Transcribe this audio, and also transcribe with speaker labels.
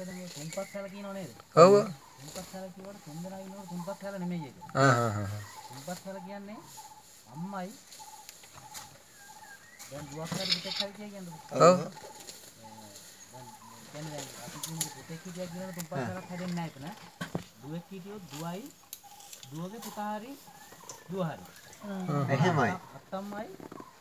Speaker 1: මේ තුන්පත් හැල කියනව නේද?
Speaker 2: ඔව්.
Speaker 1: තුන්පත් හැල කියවට තුන්දෙනා ඉන්නකොට තුන්පත් හැල නෙමෙයි ඒක. තුන්පත් හැල කියන්නේ අම්මයි දැන් දුවක් හරි පුතෙක් හරි කියන්නේ.
Speaker 2: ඔව්.
Speaker 1: දැන් අපි කියමු පුතෙක් හිටියා කියනකොට තුන්පත් හැලක් හැදෙන්නේ නැහැ එතන. දුවෙක් හිටියොත් දුවයි දුවගේ පුතා හරි දුව හරි. එහෙමයි. අත්තම්මයි